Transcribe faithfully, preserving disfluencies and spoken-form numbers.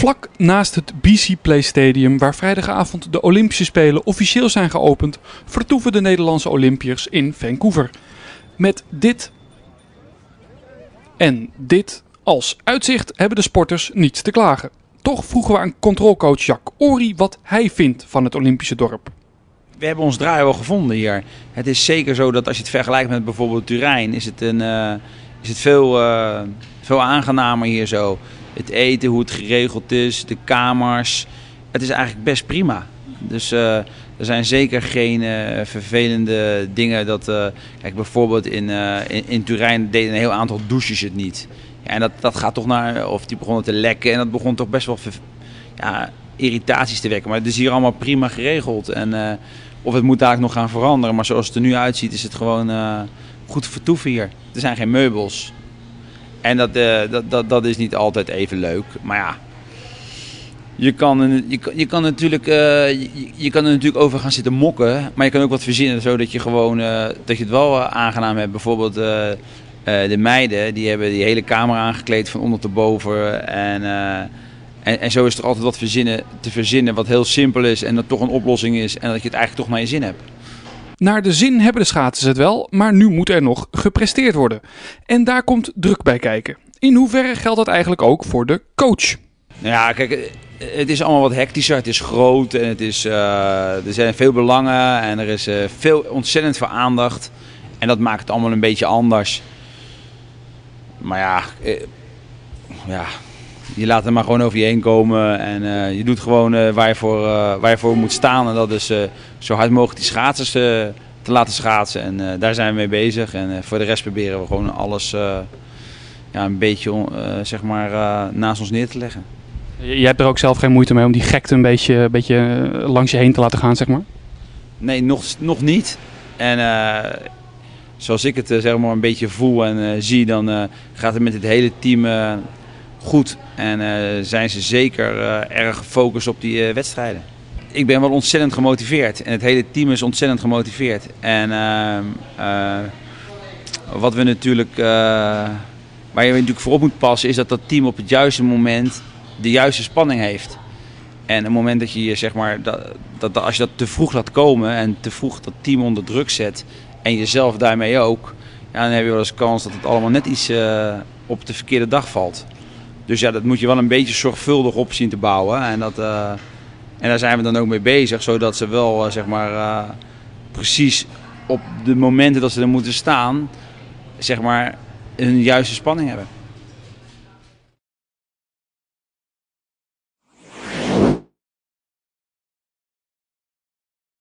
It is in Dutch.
Vlak naast het B C Place Stadium, waar vrijdagavond de Olympische Spelen officieel zijn geopend, vertoeven de Nederlandse Olympiërs in Vancouver. Met dit en dit als uitzicht hebben de sporters niets te klagen. Toch vroegen we aan controlecoach Jack Ory wat hij vindt van het Olympische dorp. We hebben ons draai wel gevonden hier. Het is zeker zo dat als je het vergelijkt met bijvoorbeeld Turijn, is het, een, uh, is het veel, uh, veel aangenamer hier zo. Het eten, hoe het geregeld is, de kamers. Het is eigenlijk best prima. Dus uh, er zijn zeker geen uh, vervelende dingen. Dat, uh, kijk, bijvoorbeeld in, uh, in, in Turijn deden een heel aantal douches het niet. Ja, en dat, dat gaat toch naar, of die begonnen te lekken en dat begon toch best wel ja, irritaties te wekken. Maar het is hier allemaal prima geregeld. En, uh, of het moet eigenlijk nog gaan veranderen, maar zoals het er nu uitziet is het gewoon uh, goed vertoeven hier. Er zijn geen meubels. En dat, uh, dat, dat, dat is niet altijd even leuk. Maar ja, je kan, je, je kan, natuurlijk, uh, je, je kan er natuurlijk over gaan zitten mokken. Maar je kan ook wat verzinnen zodat je, gewoon, uh, dat je het wel uh, aangenaam hebt. Bijvoorbeeld uh, uh, de meiden, die hebben die hele kamer aangekleed van onder tot boven. En, uh, en, en zo is er altijd wat verzinnen, te verzinnen wat heel simpel is en dat toch een oplossing is. En dat je het eigenlijk toch naar je zin hebt. Naar de zin hebben de schaatsers het wel, maar nu moet er nog gepresteerd worden. En daar komt druk bij kijken. In hoeverre geldt dat eigenlijk ook voor de coach? Ja, kijk, het is allemaal wat hectischer. Het is groot en het is, uh, er zijn veel belangen en er is uh, veel, ontzettend veel aandacht. En dat maakt het allemaal een beetje anders. Maar ja, uh, ja je laat er maar gewoon over je heen komen. En uh, je doet gewoon uh, waar, je voor, uh, waar je voor moet staan. En dat is uh, zo hard mogelijk die schaatsers uh, te laten schaatsen. En uh, daar zijn we mee bezig. En uh, voor de rest proberen we gewoon alles uh, ja, een beetje uh, zeg maar, uh, naast ons neer te leggen. Je hebt er ook zelf geen moeite mee om die gekte een beetje, een beetje langs je heen te laten gaan, zeg maar? Nee, nog, nog niet. En uh, zoals ik het uh, zeg maar een beetje voel en uh, zie, dan uh, gaat het met het hele team uh, goed. En uh, zijn ze zeker uh, erg gefocust op die uh, wedstrijden. Ik ben wel ontzettend gemotiveerd en het hele team is ontzettend gemotiveerd. En uh, uh, wat we natuurlijk, uh, waar je natuurlijk voor op moet passen, is dat dat team op het juiste moment de juiste spanning heeft. En op het moment dat je zeg maar, dat, dat, als je dat te vroeg laat komen en te vroeg dat team onder druk zet en jezelf daarmee ook, ja, dan heb je wel eens kans dat het allemaal net iets uh, op de verkeerde dag valt. Dus ja, dat moet je wel een beetje zorgvuldig op zien te bouwen. En, dat, uh, en daar zijn we dan ook mee bezig, zodat ze wel uh, zeg maar, uh, precies op de momenten dat ze er moeten staan, zeg maar, een juiste spanning hebben.